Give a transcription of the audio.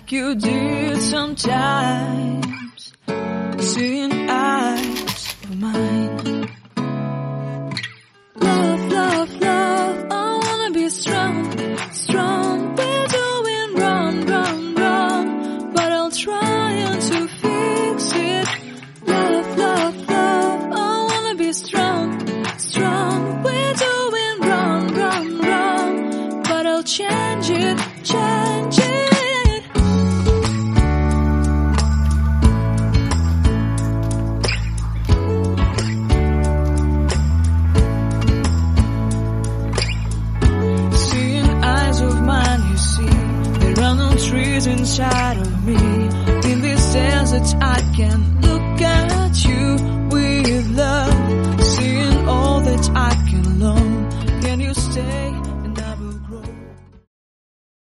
like you did sometimes. Seeing eyes of mine. Love, love, love, I wanna be strong, strong. We're doing wrong, wrong, wrong, but I'll try to fix it. Love, love, love, I wanna be strong, strong. We're doing wrong, wrong, wrong, but I'll change it, change it. Trees inside of me. In this desert I can look